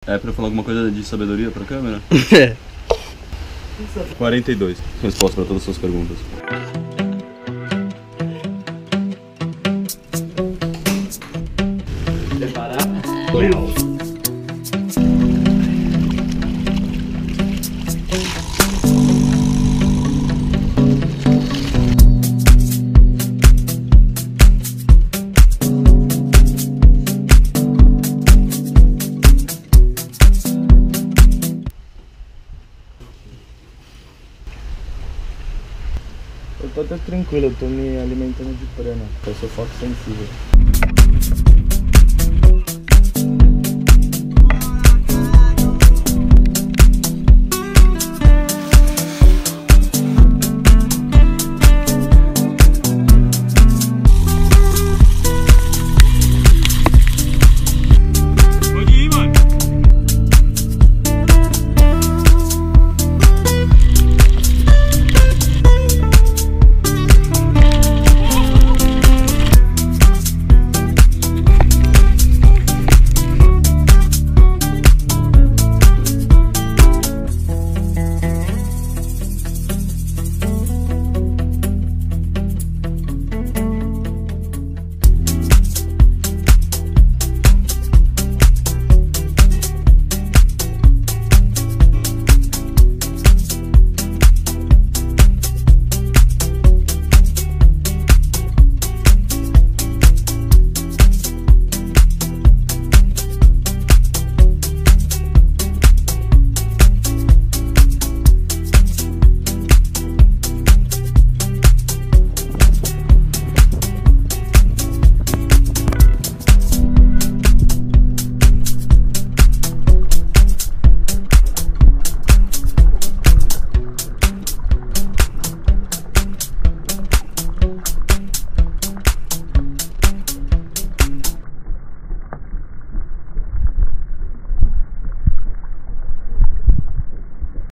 É pra eu falar alguma coisa de sabedoria pra câmera? É. 42. Resposta pra todas as suas perguntas. Preparar? Eu tô até tranquilo, eu tô me alimentando de prana, eu sou fotossensível.